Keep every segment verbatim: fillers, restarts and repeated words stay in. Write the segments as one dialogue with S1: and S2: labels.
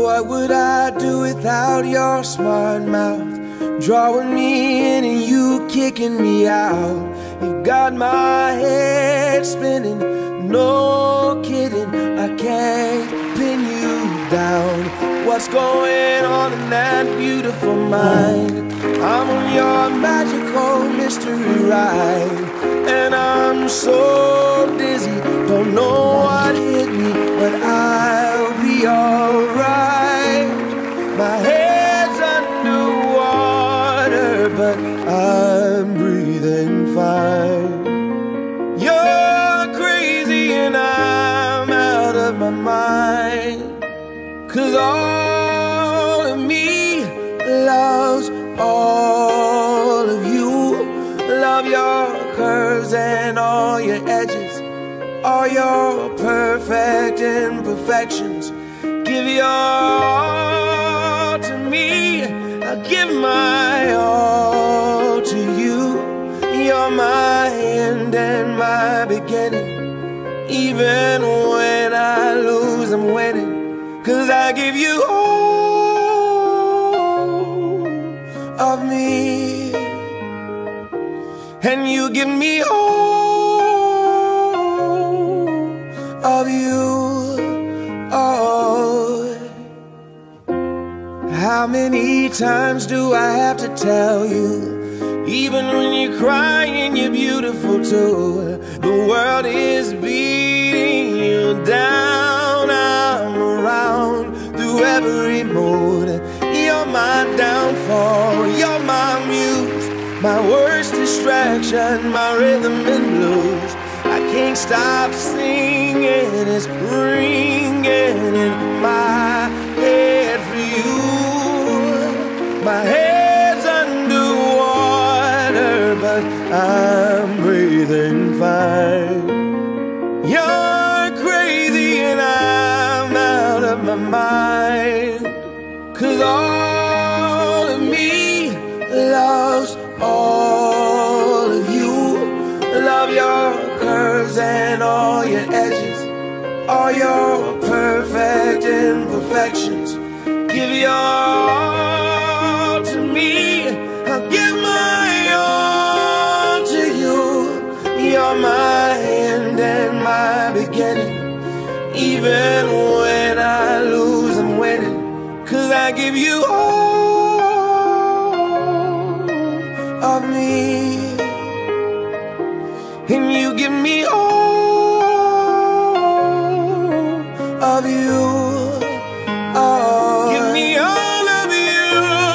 S1: What would I do without your smart mouth? Drawing me in and you kicking me out. You've got my head spinning, no kidding, I can't pin you down. What's going on in that beautiful mind? I'm on your magical mystery ride, and I'm so dizzy, don't know what hit me, but I'll be alright. My head's underwater, but I'm breathing fine. You're crazy and I'm out of my mind, 'cause all of me loves all of you. Love your curves and all your edges, all your perfect imperfections. Give your all to me, I'll give my all to you. You're my end and my beginning. Even when I lose, I'm winning, 'cause I give you all of me, and you give me all of you. Oh, how many times do I have to tell you? Even when you're crying, you're beautiful too. The world is beating you down. I'm around through every mood. You're my downfall, you're my muse, my worst distraction, my rhythm and blues. I can't stop singing, it's ringing in my head for you. My head's underwater, but I'm breathing fine. You're crazy and I'm out of my mind, 'cause all of me loves all of you. Love your curves and all your edges, all your perfect imperfections. Give your all to me, I'll give my all to you. You're my end and my beginning. Even when I lose, I'm winning, 'cause I give you all of me, and you give me all of you. Oh, give me all of you.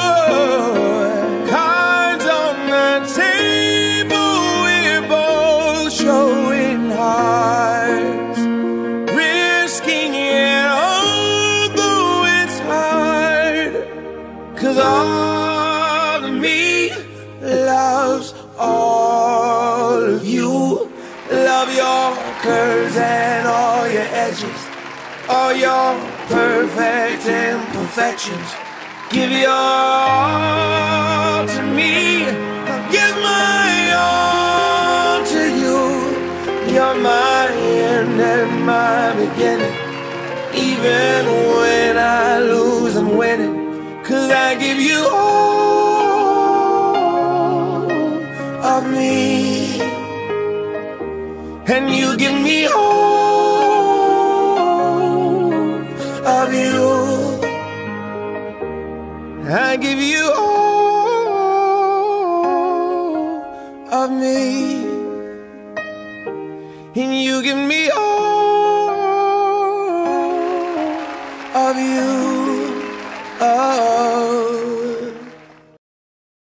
S1: Cards on the table, we're both showing hearts, risking it although it's hard, 'cause all of me loves all of you. Love your curves and all your edges, all your perfect imperfections. Give your all to me, I'll give my all to you. You're my end and my beginning. Even when I lose, I'm winning, 'cause I give you all of me, and you give me all of you. I give you all of me, and you give me all of you. Oh.